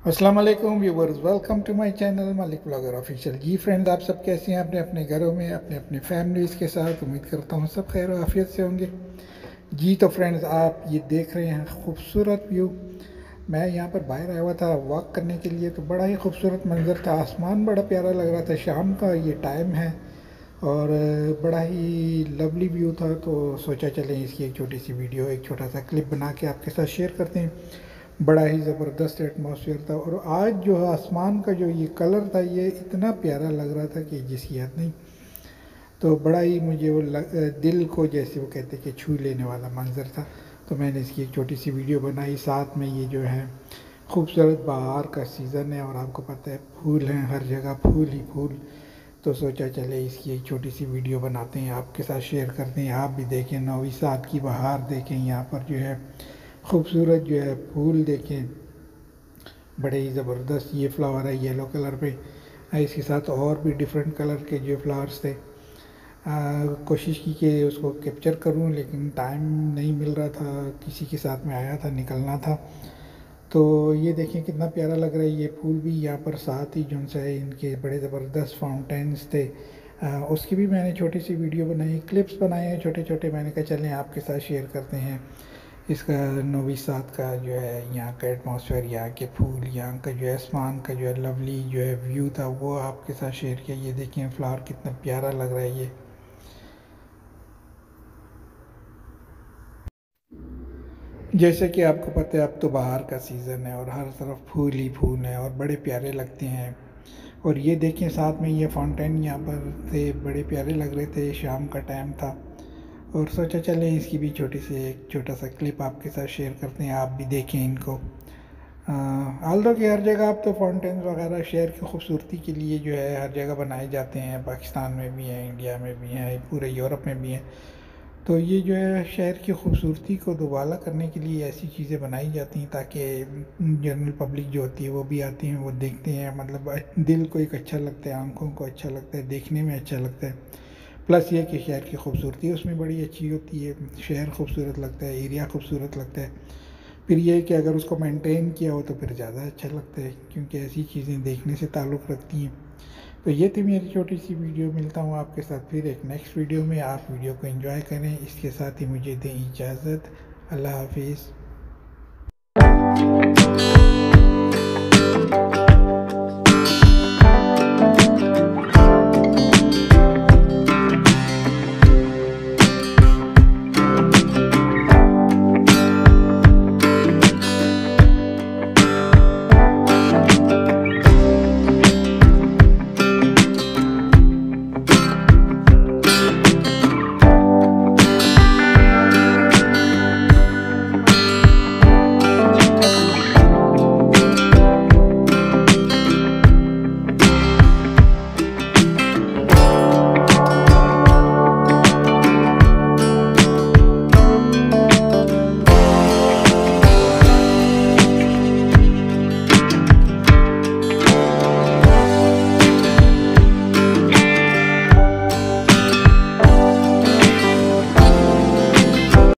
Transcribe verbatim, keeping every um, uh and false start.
अस्सलाम वालेकुम viewers, welcome to my channel Malik blogger official. जी फ्रेंड्स, आप सब कैसे हैं? अपने अपने घरों में अपने अपने फैमिलीज़ के साथ। उम्मीद करता हूँ सब खैर आफियत से होंगे। जी तो फ्रेंड्स, आप ये देख रहे हैं खूबसूरत व्यू। मैं यहाँ पर बाहर आया हुआ था वॉक करने के लिए, तो बड़ा ही खूबसूरत मंज़र था। आसमान बड़ा प्यारा लग रहा था। शाम का ये टाइम है और बड़ा ही लवली व्यू था, तो सोचा चलें इसकी एक छोटी सी वीडियो, एक छोटा सा क्लिप बना के आपके साथ शेयर करते हैं। बड़ा ही ज़बरदस्त एटमॉस्फेयर था और आज जो आसमान का जो ये कलर था, ये इतना प्यारा लग रहा था कि जिसकी याद नहीं। तो बड़ा ही मुझे वो लग, दिल को जैसे वो कहते कि छू लेने वाला मंज़र था। तो मैंने इसकी एक छोटी सी वीडियो बनाई। साथ में ये जो है खूबसूरत बहार का सीज़न है और आपको पता है फूल हैं, हर जगह फूल ही फूल। तो सोचा चले इसकी एक छोटी सी वीडियो बनाते हैं, आपके साथ शेयर करते हैं। आप भी देखें, नौवीसात की बहार देखें, यहाँ पर जो है खूबसूरत जो है फूल देखें। बड़े ही ज़बरदस्त ये फ्लावर है येलो कलर पे। इसके साथ और भी डिफरेंट कलर के जो फ्लावर्स थे। आ, कोशिश की कि उसको कैप्चर करूं, लेकिन टाइम नहीं मिल रहा था। किसी के साथ में आया था, निकलना था। तो ये देखें कितना प्यारा लग रहा है ये फूल भी। यहाँ पर साथ ही जो है इनके बड़े ज़बरदस्त फाउंटेन्स थे। आ, उसकी भी मैंने छोटी सी वीडियो बनाई, क्लिप्स बनाए हैं छोटे छोटे। मैंने कहा चलें आपके साथ शेयर करते हैं इसका नौवीं सात का जो है यहाँ का एटमॉस्फेयर, यहाँ के फूल, यहाँ का जो है आसमान का जो है लवली जो है व्यू था, वो आपके साथ शेयर किया। ये देखिए फ्लावर कितना प्यारा लग रहा है ये। जैसे कि आपको पता है अब तो बाहर का सीज़न है और हर तरफ फूल ही फूल हैं और बड़े प्यारे लगते हैं। और ये देखें साथ में ये फाउंटेन यहाँ पर थे, बड़े प्यारे लग रहे थे। शाम का टाइम था और सोचा चलें इसकी भी छोटी सी एक छोटा सा क्लिप आपके साथ शेयर करते हैं, आप भी देखें इनको। आल्दो कि हर जगह अब तो फाउंटेन्स वगैरह शहर की खूबसूरती के लिए जो है हर जगह बनाए जाते हैं। पाकिस्तान में भी हैं, इंडिया में भी हैं, पूरे यूरोप में भी हैं। तो ये जो है शहर की खूबसूरती को दोबाला करने के लिए ऐसी चीज़ें बनाई जाती हैं ताकि जनरल पब्लिक जो होती है वो भी आती हैं, वो देखते हैं। मतलब दिल को एक अच्छा लगता है, आँखों को अच्छा लगता है, देखने में अच्छा लगता है। प्लस ये कि शहर की खूबसूरती उसमें बड़ी अच्छी होती है। शहर खूबसूरत लगता है, एरिया खूबसूरत लगता है। फिर ये है कि अगर उसको मेंटेन किया हो तो फिर ज़्यादा अच्छा लगता है, क्योंकि ऐसी चीज़ें देखने से ताल्लुक़ रखती हैं। तो ये थी मेरी छोटी सी वीडियो। मिलता हूँ आपके साथ फिर एक नेक्स्ट वीडियो में। आप वीडियो को एंजॉय करें, इसके साथ ही मुझे दें इजाज़त। अल्लाह हाफिज़।